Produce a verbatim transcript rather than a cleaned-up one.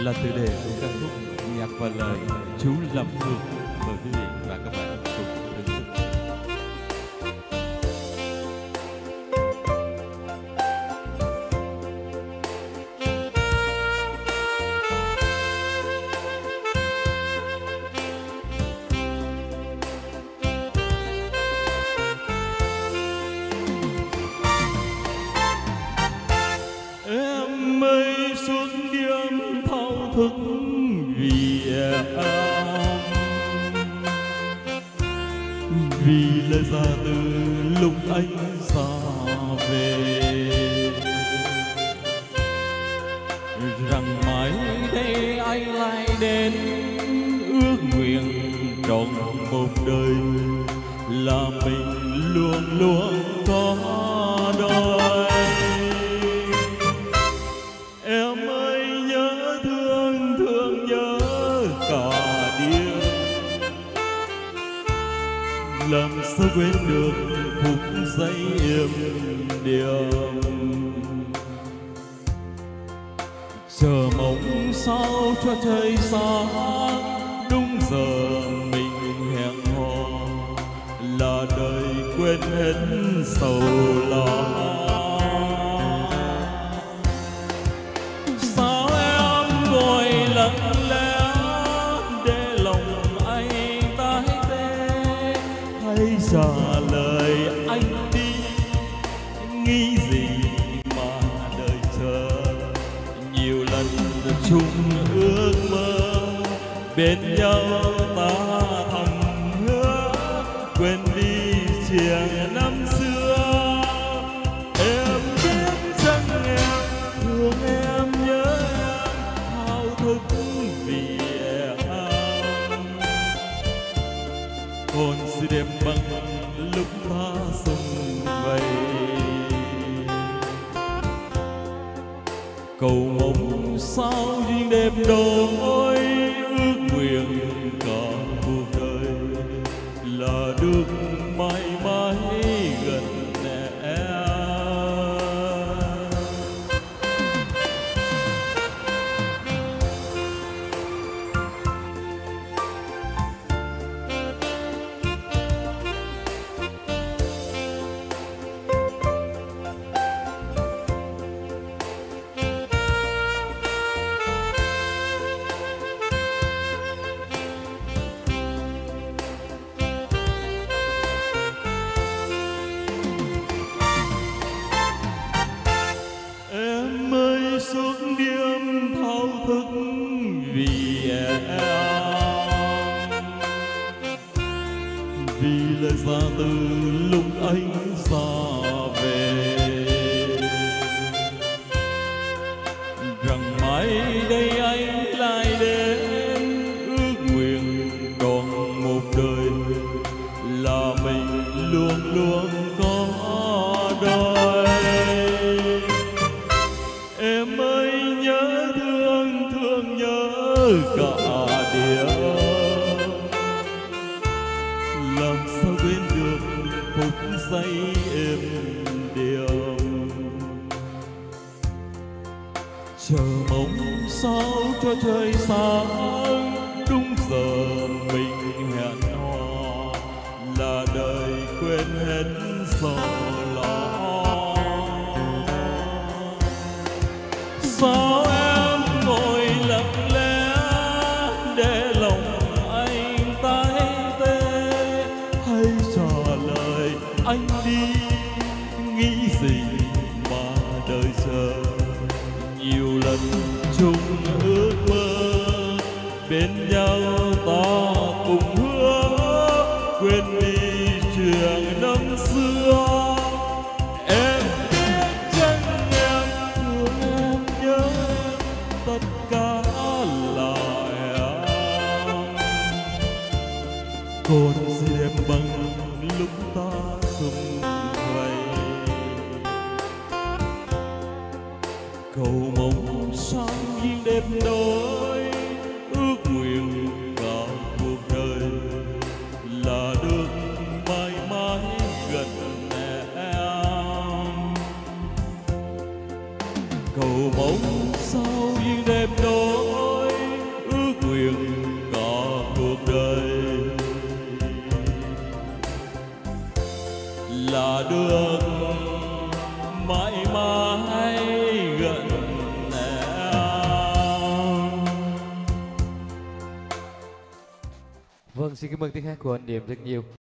là tựa đề của ca khúc nhạc và lời chú Lâm Phương. Mời quý vị và các bạn cùng thưởng thức. Em mây suốt đêm thao thức vì em, vì lời ra từ lúc anh xa về, rằng mãi đây anh lại đến ước nguyện trọn một đời là mình luôn luôn có đôi. Em ơi nhớ thương thương nhớ cả đêm, làm sao quên được phút giây êm đềm, chờ mong sao cho trời sáng đúng giờ mình hẹn hò, là đời quên hết sầu lo. Sao em ngồi lặng lẽ để lòng anh tái tê, hãy trả lời anh đi, nghĩ gì mà đời chờ. Nhiều lần chung ước mơ bên nhau ta thầm hứa, quên đi chuyện năm xưa. Em biết rằng em thương em nhớ em thao thức vì em, còn sự đẹp bằng lúc ta sum vầy. Cầu mong sao duyên đẹp đôi, ước nguyện cả cuộc đời là được mãi mãi gần em. Em ơi suốt đêm thao thức vì em, vì lời ra từ lúc anh xa về, rằng mãi đây anh lại đến ước nguyện trọn một đời là mình luôn luôn có đôi. Em ơi nhớ thương thương nhớ cả đêm, làm sao quên được phút giây êm đềm, chờ mong sao cho trời sáng đúng giờ mình hẹn hò, là đời quên hết sầu lo. Sao em ngồi lặng lẽ để lòng anh tái tê, hãy trả lời anh đi, nghĩ gì mà đời chờ. Nhiều lần chung ước mơ bên nhau ta cùng hứa, quên đi chuyện năm xưa. Em biết rằng em thương em nhớ tất cả là em, còn gì đẹp bằng lúc ta sum vầy. Cầu mong sao duyên đẹp đôi, ước nguyện cả cuộc đời là được mãi mãi gần em. Cầu mong sao duyên đẹp đôi, được mãi mãi gần em. Vâng, xin cảm ơn tiếng hát của anh Điềm rất nhiều.